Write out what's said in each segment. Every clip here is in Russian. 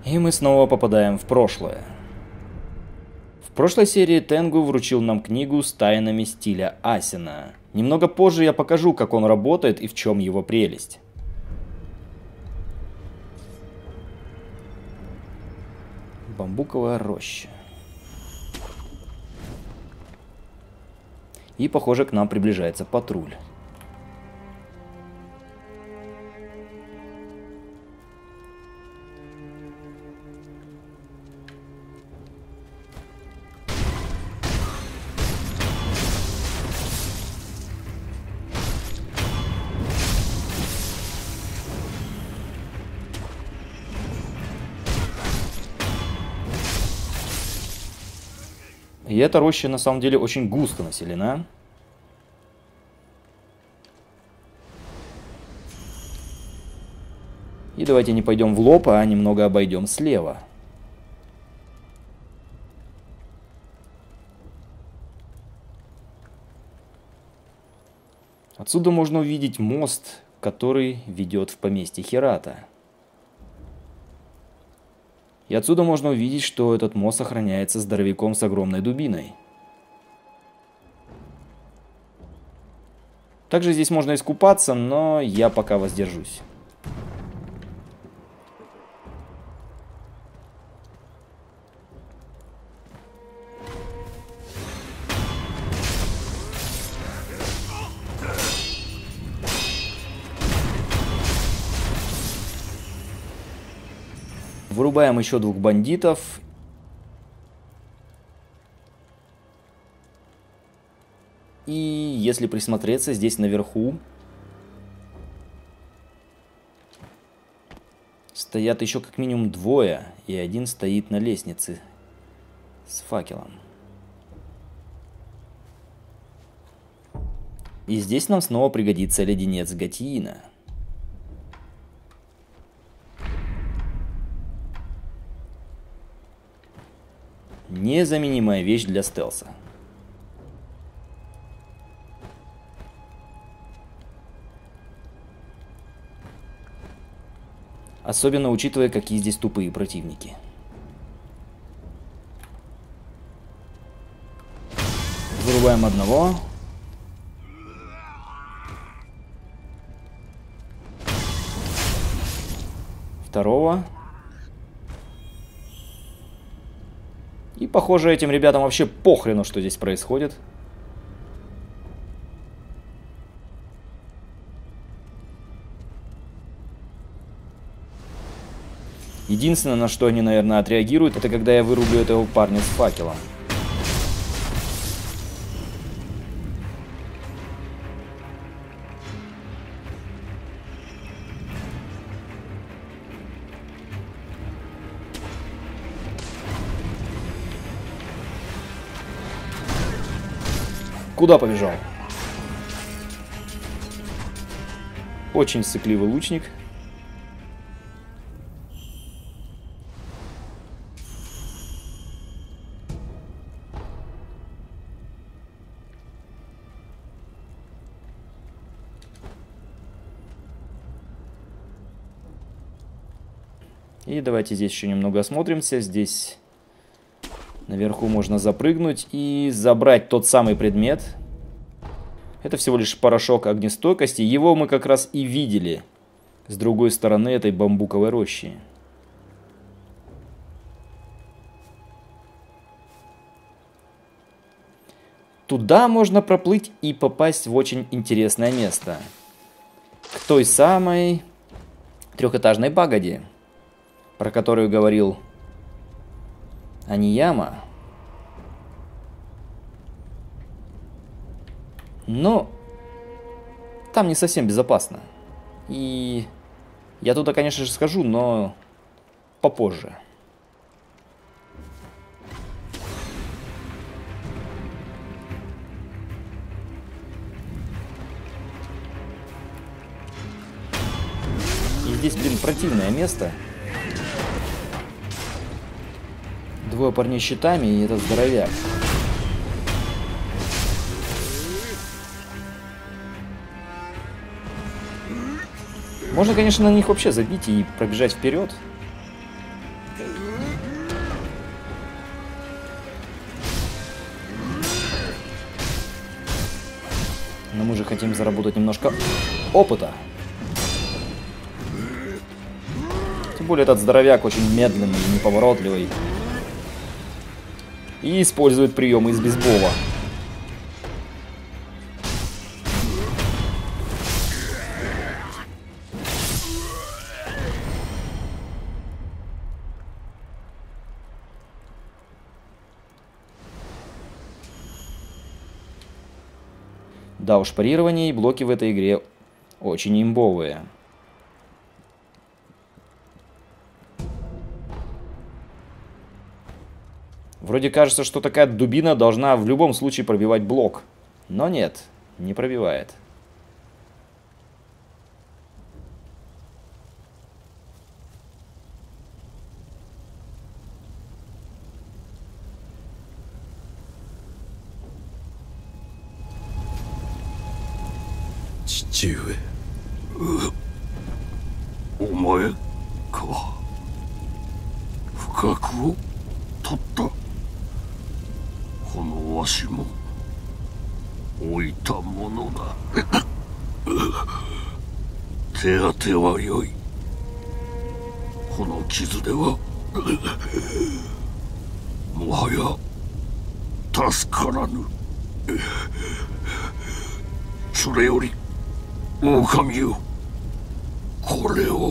И мы снова попадаем в прошлое. В прошлой серии Тенгу вручил нам книгу с тайнами стиля Асина. Немного позже я покажу, как он работает и в чем его прелесть. Бамбуковая роща. И, похоже, к нам приближается патруль. И эта роща на самом деле очень густо населена. И давайте не пойдем в лоб, а немного обойдем слева. Отсюда можно увидеть мост, который ведет в поместье Хирата. И отсюда можно увидеть, что этот мост охраняется здоровяком с огромной дубиной. Также здесь можно искупаться, но я пока воздержусь. Вырубаем еще 2 бандитов. И если присмотреться, здесь наверху стоят еще как минимум 2, и один стоит на лестнице с факелом. И здесь нам снова пригодится леденец Гатиина. Незаменимая вещь для стелса. Особенно учитывая, какие здесь тупые противники. Вырубаем одного. Второго. И, похоже, этим ребятам вообще похрену, что здесь происходит. Единственное, на что они, наверное, отреагируют, это когда я вырублю этого парня с факелом. Куда побежал? Очень сыкливый лучник. И давайте здесь еще немного осмотримся. Здесь наверху можно запрыгнуть и забрать тот самый предмет. Это всего лишь порошок огнестойкости. Его мы как раз и видели с другой стороны этой бамбуковой рощи. Туда можно проплыть и попасть в очень интересное место. К той самой 3-этажной пагоде, про которую говорил Анияма. Но там не совсем безопасно. И я туда, конечно же, схожу, но попозже. И здесь, блин, противное место. 2 парней с щитами и этот здоровяк. Можно, конечно, на них вообще забить и пробежать вперед. Но мы же хотим заработать немножко опыта. Тем более этот здоровяк очень медленный и неповоротливый. И использует приемы из бейсбола. Да уж, парирование и блоки в этой игре очень имбовые. Вроде кажется, что такая дубина должна в любом случае пробивать блок. Но нет, не пробивает. Чичиуэ. お前か。不覚を取った。このわしも置いたものだ。手当てはよい。この傷ではもはや助からぬ。それより狼よ、これを。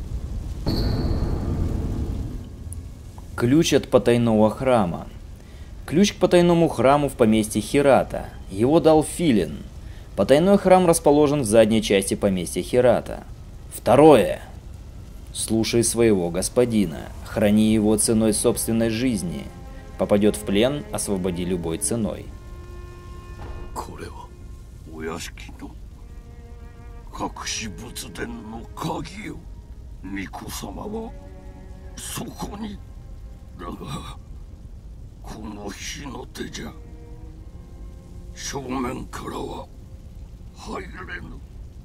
Ключ от потайного храма. Ключ к потайному храму в поместье Хирата. Его дал Филин. Потайной храм расположен в задней части поместья Хирата. Второе. Слушай своего господина. Храни его ценой собственной жизни. Попадет в плен, освободи любой ценой. これはお屋敷の隠し仏殿の鍵よ。巫女様はそこに。だがこの火の手じゃ正面からは入れぬ。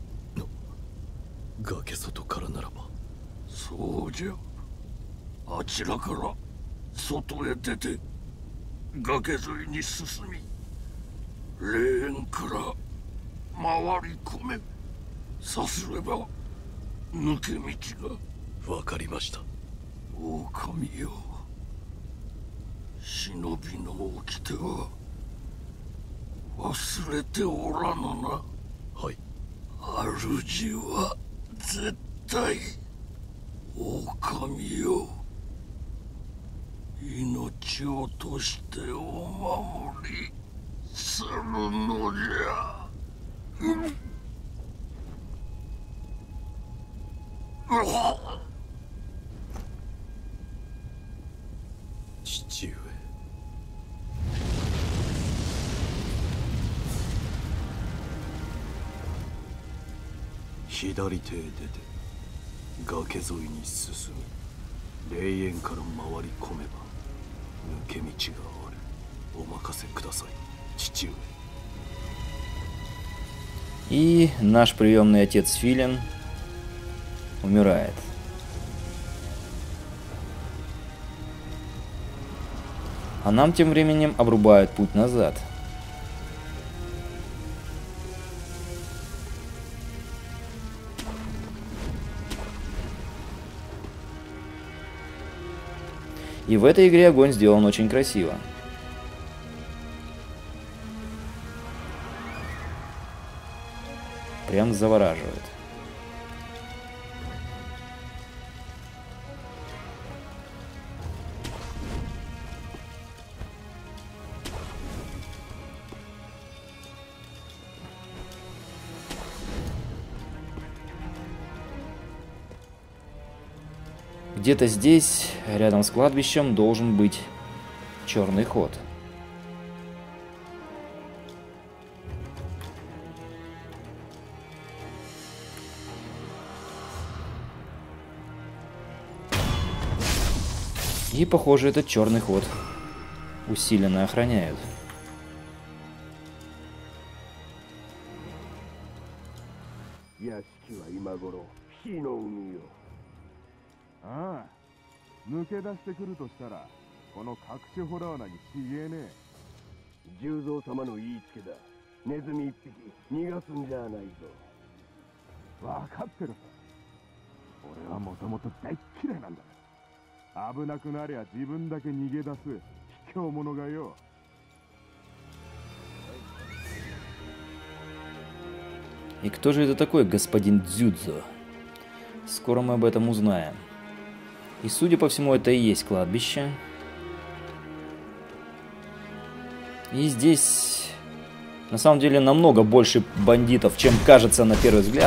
崖外からならば。そうじゃ。あちらから外へ出て崖沿いに進み、霊園から回り込め。さすれば抜け道が。わかりました。狼よ、忍びの掟は忘れておらぬな。はい。主は絶対狼よ、命を落としてお守りするのじゃ。父上。左手へ出て崖沿いに進み、霊園から回り込めば抜け道がある。お任せください、父上。 И наш приемный отец Филин умирает. А нам тем временем обрубают путь назад. И в этой игре огонь сделан очень красиво. Прям завораживает. Где-то здесь, рядом с кладбищем, должен быть черный ход. И, похоже, этот черный ход усиленно охраняют. 抜け出してくるとしたらこの隠しホラー穴にちげえねえ。 十三様の言いつけだ。ネズミ一匹逃がすんじゃないぞ。 分かってるさ。俺はもともと大っ嫌いなんだ。危なくなりゃ自分だけ逃げ出す卑怯者がよ。 И кто же это такой, господин Дзюдзо? Скоро мы об этом узнаем. И, судя по всему, это и есть кладбище. И здесь, на самом деле, намного больше бандитов, чем кажется на первый взгляд.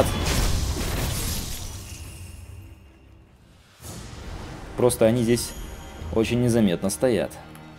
Просто они здесь очень незаметно стоят.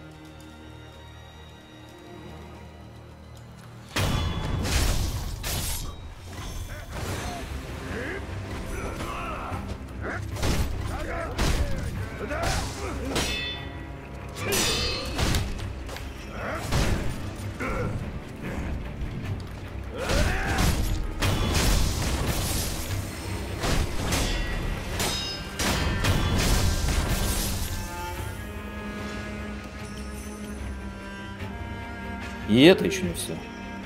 И это еще не все.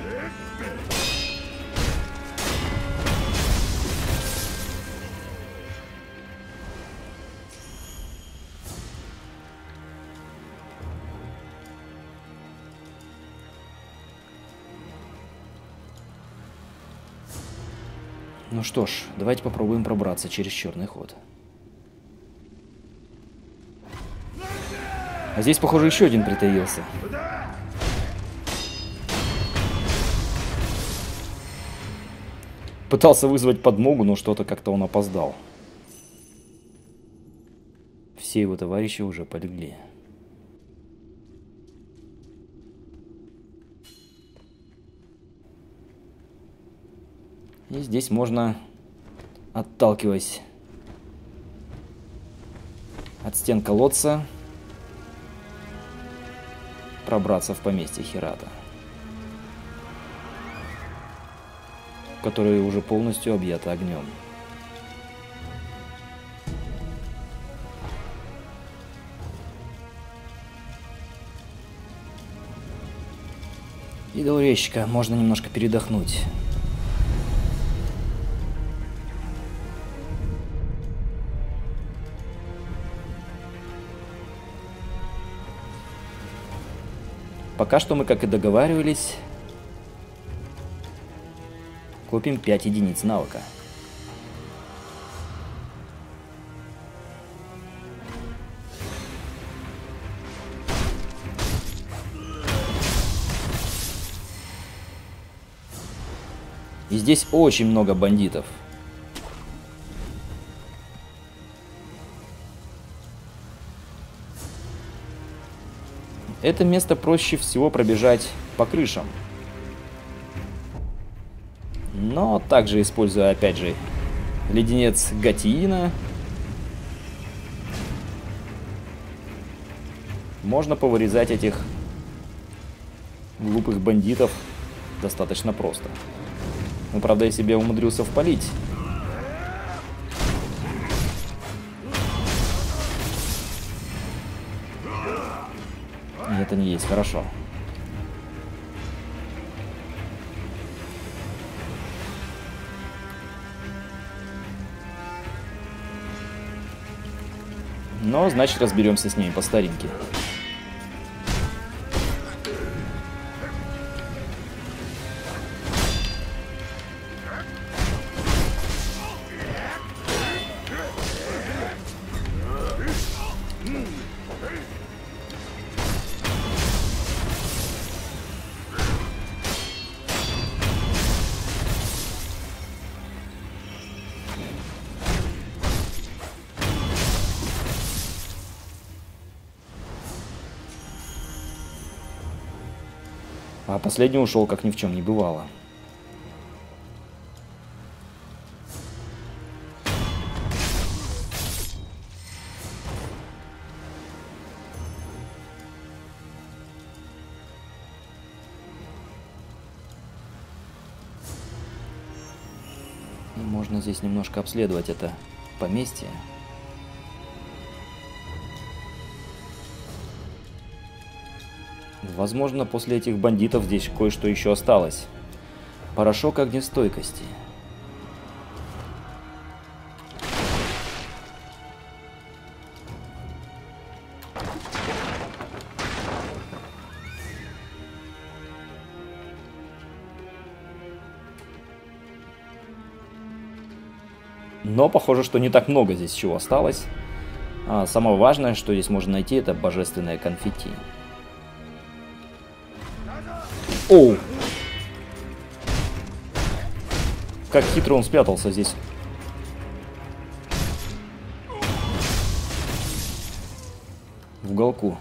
Ну что ж, давайте попробуем пробраться через черный ход. А здесь, похоже, еще один притаился. Пытался вызвать подмогу, но что-то как-то он опоздал. Все его товарищи уже полегли. И здесь можно, отталкиваясь от стен колодца, пробраться в поместье Хирата, которое уже полностью объято огнем. И до урезчика можно немножко передохнуть. Пока что мы, как и договаривались, купим 5 единиц навыка. И здесь очень много бандитов. Это место проще всего пробежать по крышам. Но также, используя, опять же, леденец Гатиина, можно повырезать этих глупых бандитов достаточно просто. Ну, правда, я себе умудрился впалить. И это не есть хорошо. Но, значит, разберемся с ними по старинке. А последний ушел, как ни в чем не бывало. И можно здесь немножко обследовать это поместье. Возможно, после этих бандитов здесь кое-что еще осталось. Порошок огнестойкости. Но похоже, что не так много здесь чего осталось. А самое важное, что здесь можно найти, это божественное конфетти. Оу! Как хитро он спрятался здесь. В уголку.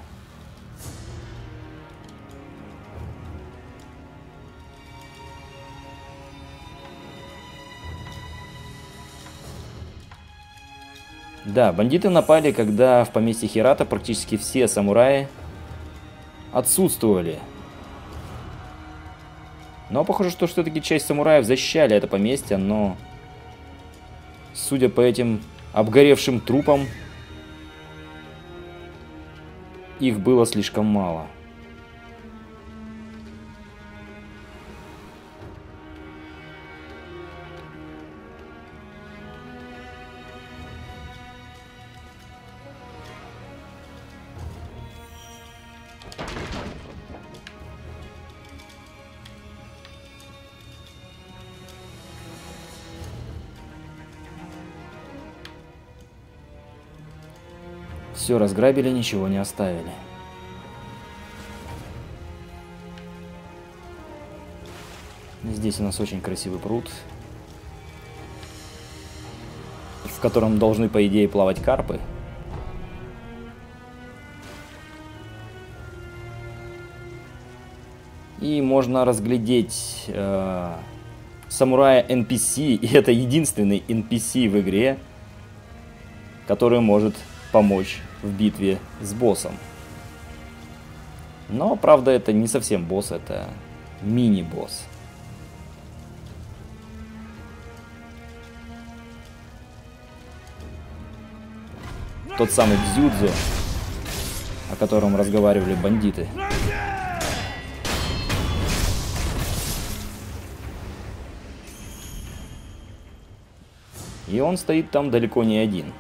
Да, бандиты напали, когда в поместье Хирата практически все самураи отсутствовали. Но похоже, что все-таки часть самураев защищали это поместье, но, судя по этим обгоревшим трупам, их было слишком мало. Все разграбили, ничего не оставили. Здесь у нас очень красивый пруд, в котором должны, по идее, плавать карпы. И можно разглядеть самурая NPC, и это единственный NPC в игре, который может помочь в битве с боссом. Но, правда, это не совсем босс, это мини-босс. Тот самый Дзюдзо, о котором разговаривали бандиты. И он стоит там далеко не один.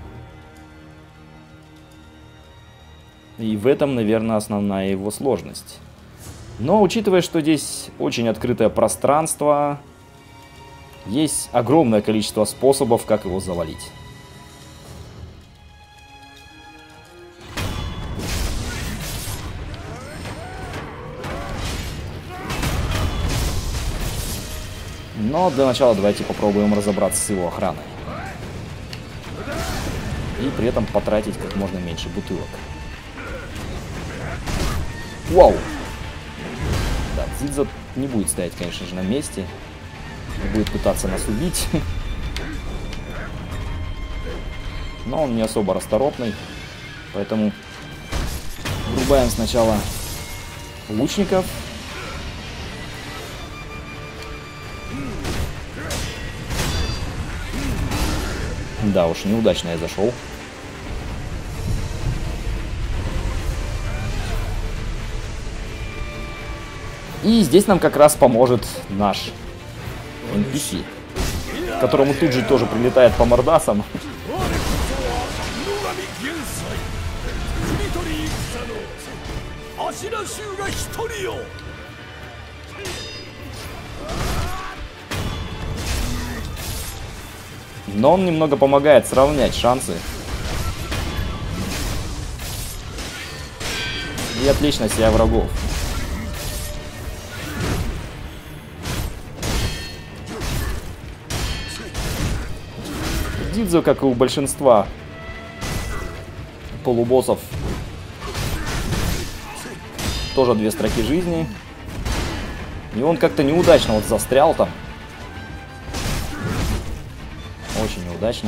И в этом, наверное, основная его сложность. Но, учитывая, что здесь очень открытое пространство, есть огромное количество способов, как его завалить. Но для начала давайте попробуем разобраться с его охраной. И при этом потратить как можно меньше бутылок. Вау! Да, Дзидзо не будет стоять, конечно же, на месте. Будет пытаться нас убить. Но он не особо расторопный. Поэтому врубаем сначала лучников. Да уж, неудачно я зашел. И здесь нам как раз поможет наш NPC, которому тут же тоже прилетает по мордасам. Но он немного помогает сравнять шансы. И отлично себя врагов. Дзидзо, как и у большинства полубоссов, тоже 2 строки жизни. И он как-то неудачно вот застрял там. Очень неудачно.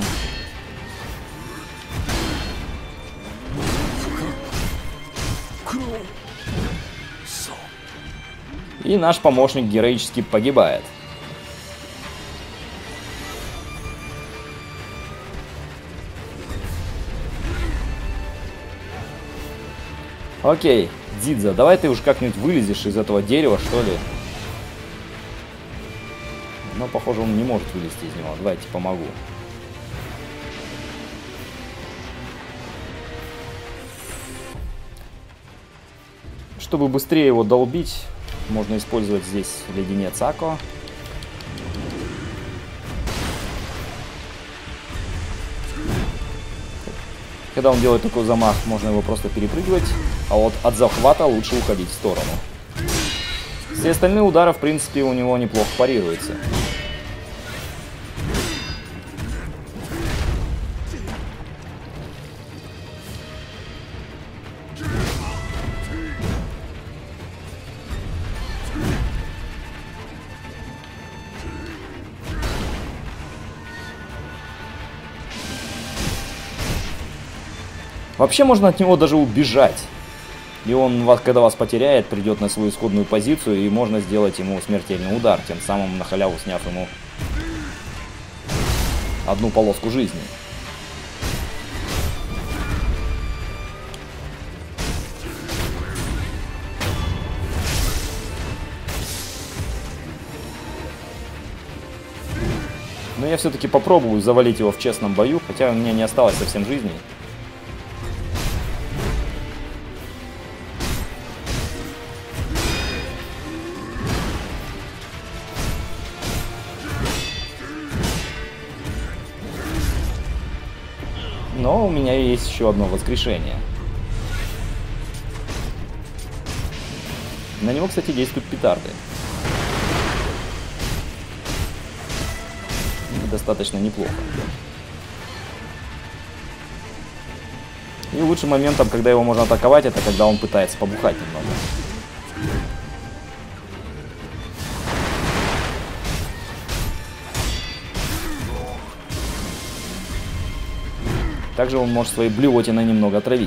И наш помощник героически погибает. Окей, Дзидза, давай ты уж как-нибудь вылезешь из этого дерева, что ли. Но, похоже, он не может вылезти из него. Давайте помогу. Чтобы быстрее его долбить, можно использовать здесь леденец Ако. Когда он делает такой замах, можно его просто перепрыгивать, а вот от захвата лучше уходить в сторону. Все остальные удары, в принципе, у него неплохо парируются. Вообще можно от него даже убежать. И он, когда вас потеряет, придет на свою исходную позицию, и можно сделать ему смертельный удар, тем самым на халяву сняв ему одну полоску жизни. Но я все-таки попробую завалить его в честном бою, хотя у меня не осталось совсем жизни. Но у меня есть еще одно воскрешение. На него, кстати, действуют петарды. Достаточно неплохо. И лучшим моментом, когда его можно атаковать, это когда он пытается побухать немного. Также он может своей блевотиной немного отравить.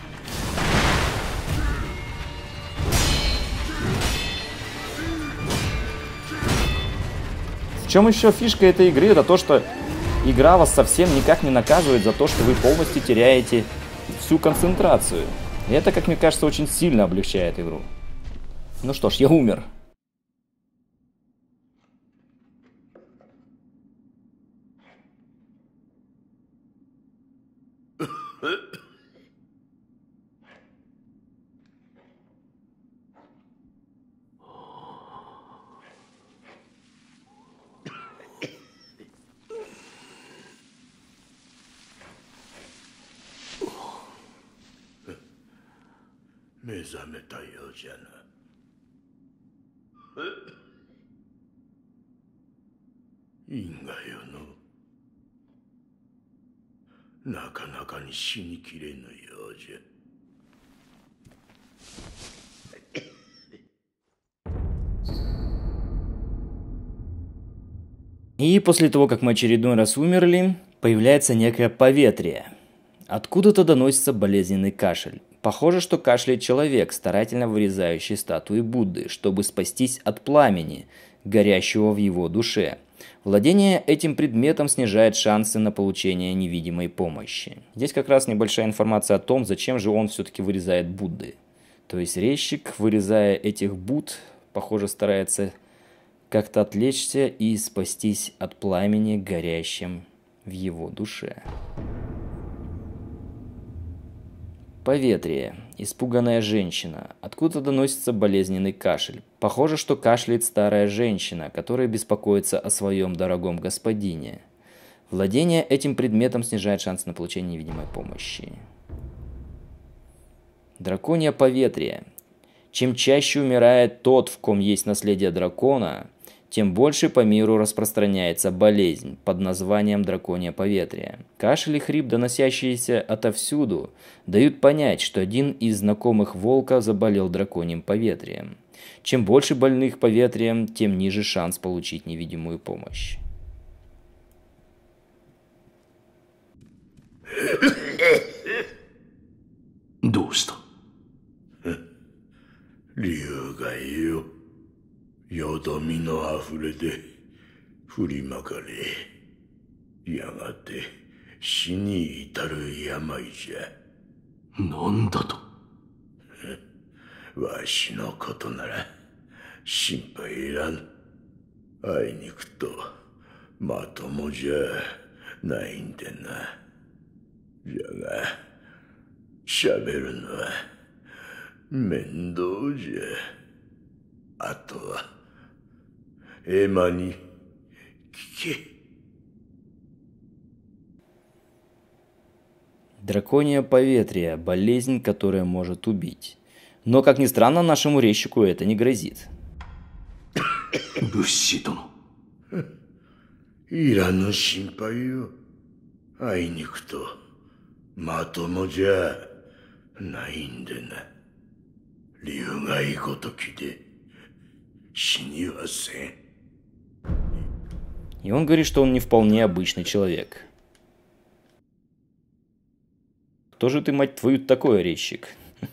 В чем еще фишка этой игры? Это то, что игра вас совсем никак не наказывает за то, что вы полностью теряете всю концентрацию. И это, как мне кажется, очень сильно облегчает игру. Ну что ж, я умер. И после того, как мы очередной раз умерли, появляется некое поветрие. Откуда-то доносится болезненный кашель. Похоже, что кашляет человек, старательно вырезающий статуи Будды, чтобы спастись от пламени, горящего в его душе. Владение этим предметом снижает шансы на получение невидимой помощи. Здесь как раз небольшая информация о том, зачем же он все-таки вырезает Будды. То есть резчик, вырезая этих Будд, похоже, старается как-то отвлечься и спастись от пламени, горящим в его душе. Поветрие. Испуганная женщина. Откуда доносится болезненный кашель? Похоже, что кашляет старая женщина, которая беспокоится о своем дорогом господине. Владение этим предметом снижает шанс на получение невидимой помощи. Драконье поветрие. Чем чаще умирает тот, в ком есть наследие дракона, тем больше по миру распространяется болезнь под названием драконье поветрие. Кашель и хрип, доносящиеся отовсюду, дают понять, что один из знакомых волка заболел драконьим поветрием. Чем больше больных поветрием, тем ниже шанс получить невидимую помощь. Доста. 理由がいいよ。よどみのあふれで振りまかれ、やがて死に至る病じゃ。なんだと。 わしのことなら心配いらん。あいにくとまともじゃないんでな。じゃが喋るのは面倒じゃ。あとはエマに聞け。 Драконье поветрие – болезнь, которая может убить. Но, как ни странно, нашему резчику это не грозит. ブッシー殿。いらぬ心配よ。あいにくとまともじゃないんでな。竜害ごときで死にはせん。 И он говорит, что он не вполне обычный человек. Кто же ты, мать твою, такой, резчик?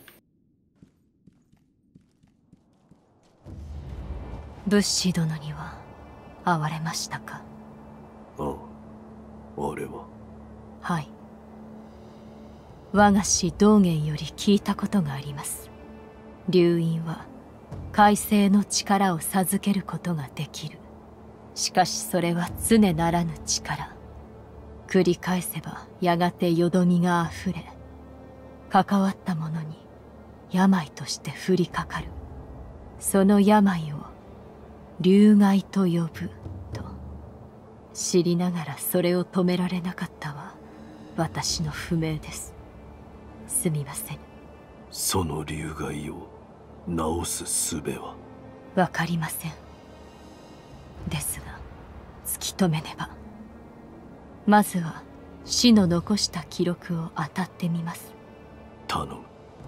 ブッシー殿には会われましたか？ ああ、俺は。 はい。我が師道元より聞いたことがあります。龍院は海星の力を授けることができる。しかしそれは常ならぬ力。繰り返せばやがてよどみがあふれ、関わった者に病として降りかかる。その病を竜害と呼ぶと知りながらそれを止められなかったは私の不明です。すみません。 その竜害を治す術は？ わかりません。ですが突き止めねば。まずは死の残した記録を当たってみます。 頼む。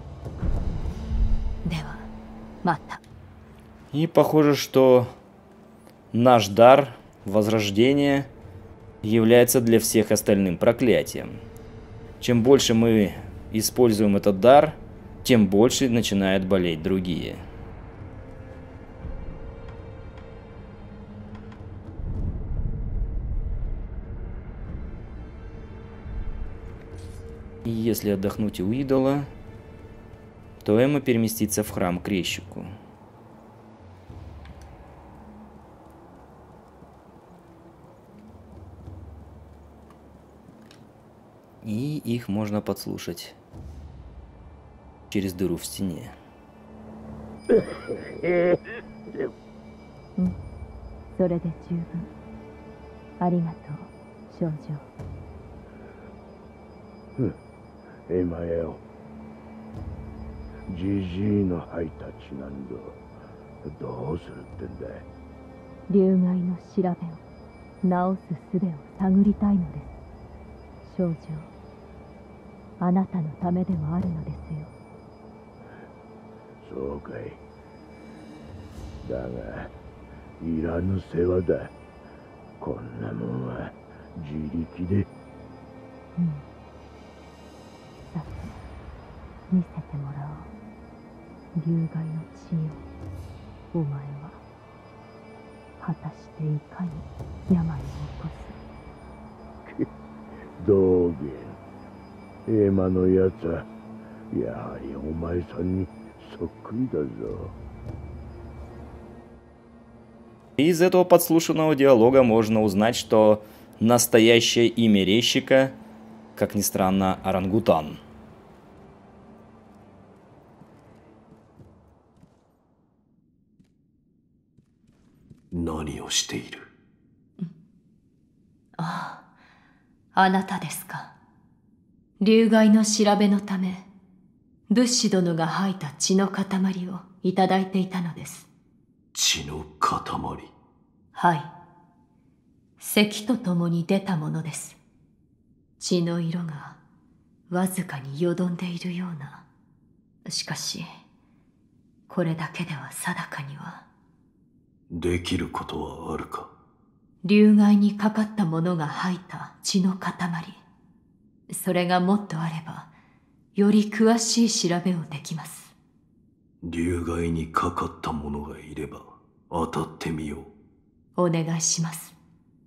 ではまた。 И похоже, что наш дар возрождения является для всех остальным проклятием. Чем больше мы используем этот дар, тем больше начинают болеть другие. И если отдохнуть у идола, то Эма переместится в храм к резчику. И их можно подслушать через дыру в стене. それで十分。ありがとう、少女。 エマよ。ジジイのハイタッチなんだ。どうするってんだい。 竜害の調べを、治す術を探りたいのです。少女、あなたのためでもあるのですよ。 そうかい。だが、いらぬ世話だ。こんなもんは自力で。 うん。さて、見せてもらおう。竜害の血を、お前は、果たしていかに病を起こす。 道元、エマのやつは、やはりお前さんにそっくりだぞ。 Из этого подслушанного диалога можно узнать, что настоящее имя резчика, как ни странно, орангутан. А, あなたですか。竜害の調べのため、ブッシュ殿が吐いた血の塊をいただいていたのです。 血の塊。 はい。咳とともに出たものです。血の色がわずかによどんでいるような。しかし、これだけでは定かには。 できることはあるか。 竜害にかかったものが吐いた血の塊。それがもっとあれば、より詳しい調べをできます。 竜害にかかったものがいれば当たってみよう。 お願いします。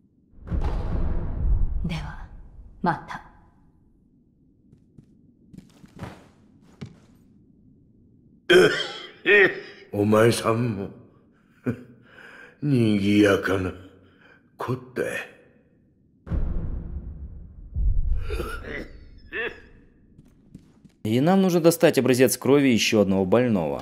では、また。 お前さんも賑やかな子だ。 И нам нужно достать образец крови еще одного больного.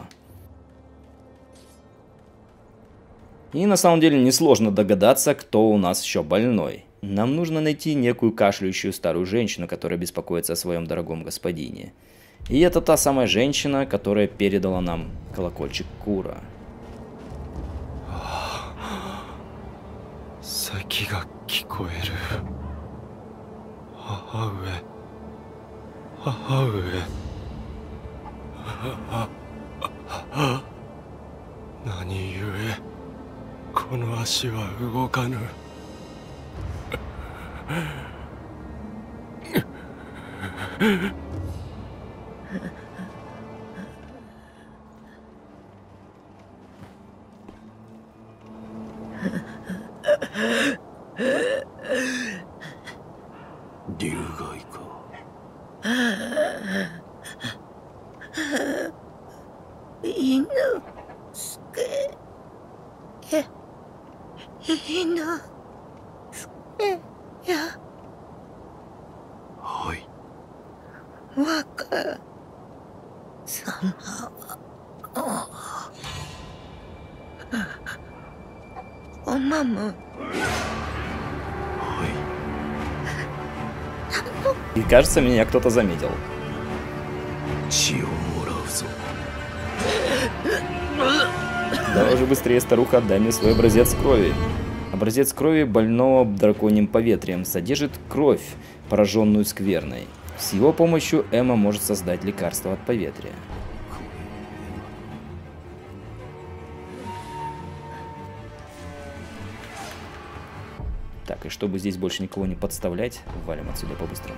И на самом деле несложно догадаться, кто у нас еще больной. Нам нужно найти некую кашляющую старую женщину, которая беспокоится о своем дорогом господине. И это та самая женщина, которая передала нам колокольчик Кура. И кажется, меня кто-то заметил. Давай же быстрее, старуха, отдай мне свой образец крови. Образец крови больного драконьим поветрием содержит кровь, пораженную скверной. С его помощью Эмма может создать лекарство от поветрия. Так, и чтобы здесь больше никого не подставлять, валим отсюда по-быстрому.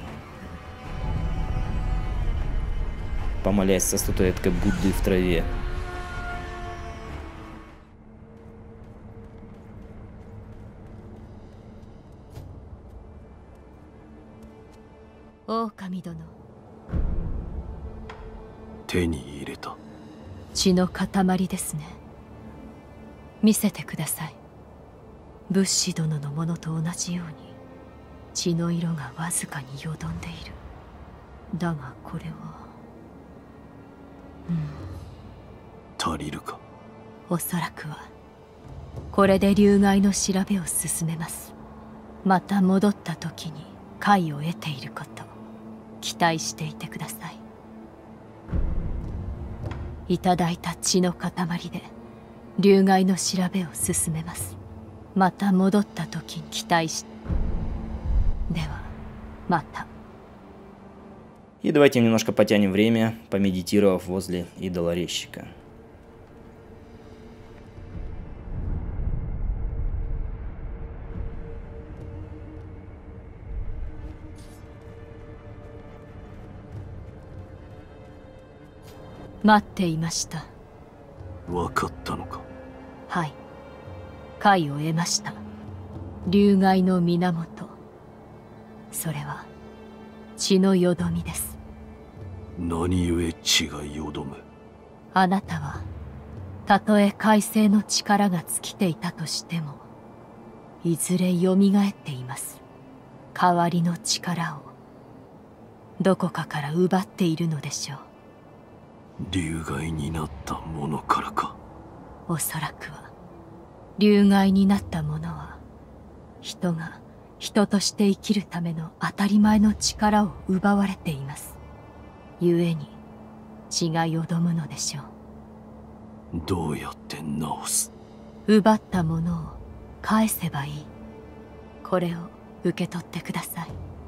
Помолясь со статуэткой Будды в траве. Тени-入れた。 血の塊ですね。見せてください。仏師殿のものと同じように血の色がわずかによどんでいる。だがこれは足りるか。 おそらくはこれで流害の調べを進めます。また戻った時に解を得ていること期待していてください。いただいた血の塊で流害の調べを進めます。また戻った時に期待し。ではまた。 И давайте немножко потянем время, помедитировав возле идола резчика. Маттеимашта. わかったのか。 はい。解を得ました。流害の源。それは血のよどみです。 何故血がよどむ。 あなたはたとえ海星の力が尽きていたとしてもいずれよみがえっています。代わりの力をどこかから奪っているのでしょう。 流害になったものからか。 おそらくは流害になったものは人が人として生きるための当たり前の力を奪われています。故に血がよどむのでしょう。 どうやって治す。 奪ったものを返せばいい。これを受け取ってください。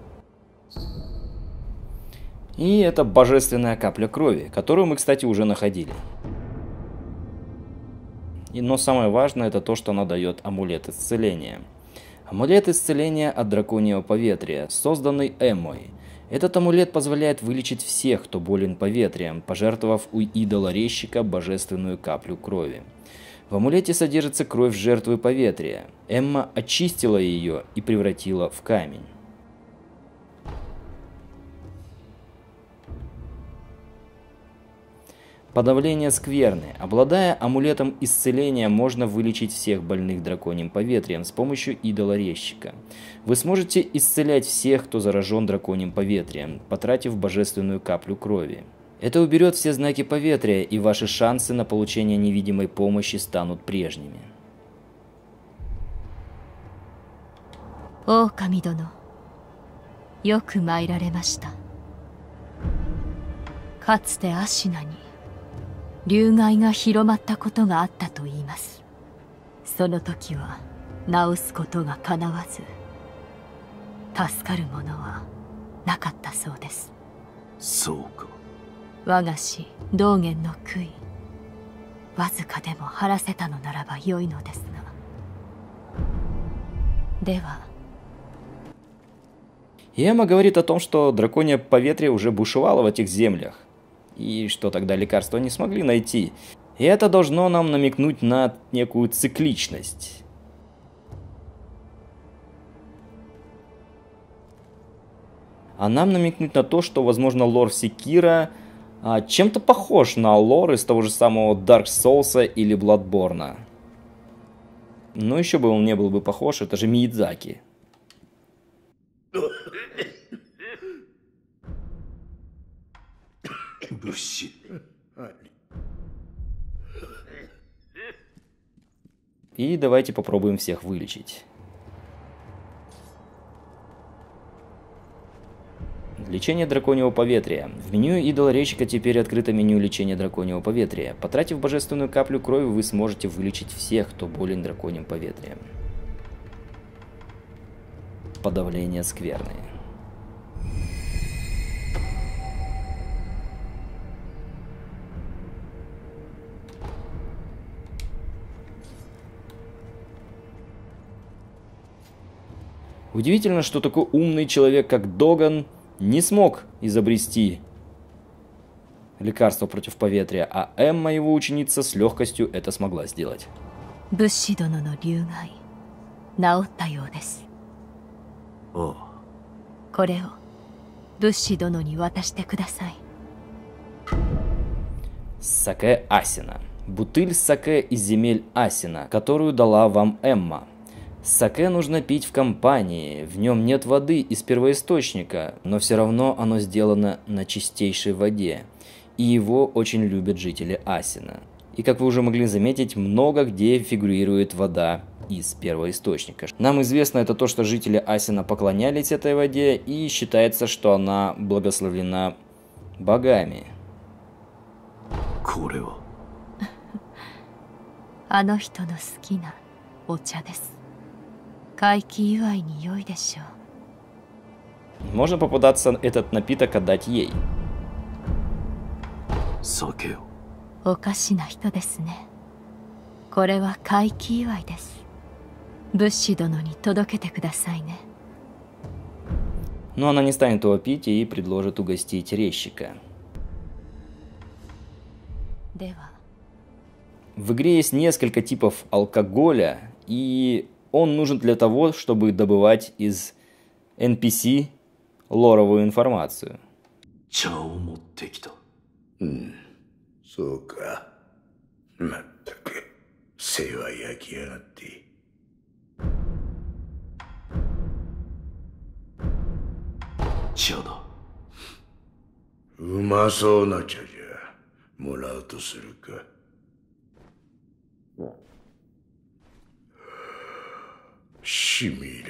И это божественная капля крови, которую мы, кстати, уже находили. Но самое важное это то, что она дает амулет исцеления. Амулет исцеления от драконьего поветрия, созданный Эммой. Этот амулет позволяет вылечить всех, кто болен поветрием, пожертвовав у идола резчика божественную каплю крови. В амулете содержится кровь жертвы поветрия. Эмма очистила ее и превратила в камень. Подавление скверны. Обладая амулетом исцеления, можно вылечить всех больных драконьим поветрием с помощью идола-резчика. Вы сможете исцелять всех, кто заражен драконьим поветрием, потратив божественную каплю крови. Это уберет все знаки поветрия, и ваши шансы на получение невидимой помощи станут прежними. Ооками доно, йоку майраремашита. かつてアシナに竜害が広まったことがあったといいます。その時は治すことがかなわず、助かるものはなかったそうです。 そうか。 我が師道元の悔い、わずかでも晴らせたのならば良いのですが。では。 Эмма говорит о том, что драконье поветрие уже бушевало в этих землях, и что тогда лекарства не смогли найти. И это должно нам намекнуть на некую цикличность. А нам намекнуть на то, что, возможно, лор Секира чем-то похож на лор из того же самого Dark Souls или Bloodborne. Но еще бы он не был бы похож, это же Миядзаки. И давайте попробуем всех вылечить. Лечение драконьего поветрия. В меню идола-резчика теперь открыто меню лечения драконьего поветрия. Потратив божественную каплю крови, вы сможете вылечить всех, кто болен драконьим поветрием. Подавление скверны. Удивительно, что такой умный человек, как Доган, не смог изобрести лекарство против поветрия, а Эмма, его ученица, с легкостью это смогла сделать. Саке Асина. Бутыль саке из земель Асина, которую дала вам Эмма. Саке нужно пить в компании, в нем нет воды из первоисточника, но все равно оно сделано на чистейшей воде, и его очень любят жители Асина. И как вы уже могли заметить, много где фигурирует вода из первоисточника. Нам известно это то, что жители Асина поклонялись этой воде, и считается, что она благословлена богами. Можно попадаться этот напиток отдать ей. Но она не станет его пить и предложит угостить резчика. В игре есть несколько типов алкоголя, и он нужен для того, чтобы добывать из NPC лоровую информацию. そうか。まったく世話焼きやがって。茶だ。うまそうな茶じゃ。もらうとするか。しみれ。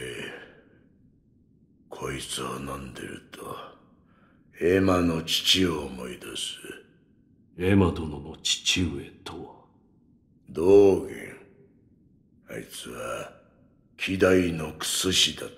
こいつを飲んでるとエマの父を思い出す。エマ殿の父上とは道元。あいつは希代のクス師だった。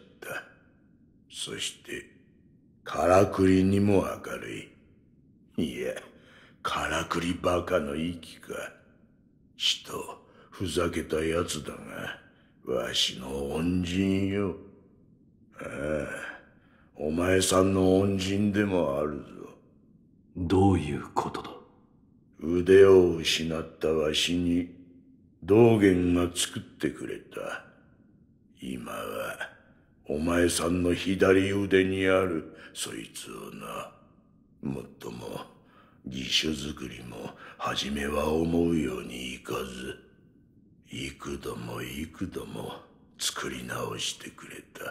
そしてからくりにも明るい。いや、からくりバカの息か。ちとふざけたやつだが、わしの恩人よ。ああ、お前さんの恩人でもあるぞ。どういうことだ。腕を失ったわしに道元が作ってくれた。今はお前さんの左腕にあるそいつをな。もっとも辞書作りも初めは思うようにいかず、幾度も幾度も作り直してくれた。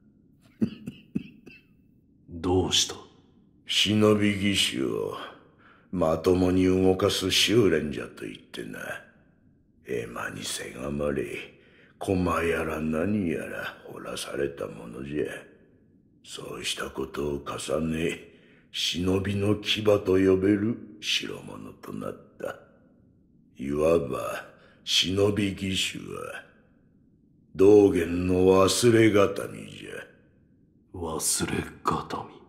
どうした？ 忍び義手をまともに動かす修練じゃと言ってな。エマにせがまれ、駒やら何やら掘らされたものじゃ。そうしたことを重ね、忍びの牙と呼べる代物となった。いわば忍び義手は道元の忘れがたみじゃ。 忘れがたみ。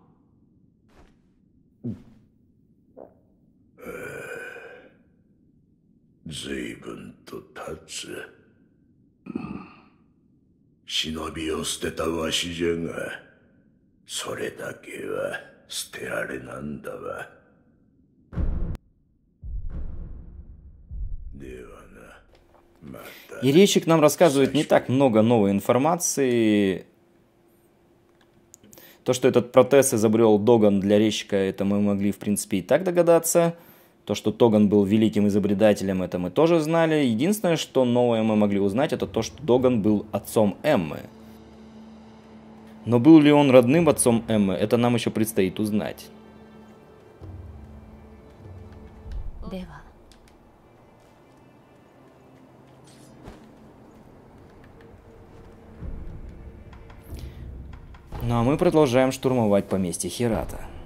随分と経つ。忍びを捨てたわしじゃが、それだけは捨てられなんだわ。ではな、また。 И резчик нам рассказывает не так много новой информации. То, что этот протез изобрел Доган для резчика, это мы могли, в принципе, и так догадаться. То, что Доган был великим изобретателем, это мы тоже знали. Единственное, что новое мы могли узнать, это то, что Доган был отцом Эммы. Но был ли он родным отцом Эммы, это нам еще предстоит узнать. Ну а мы продолжаем штурмовать поместье Хирата.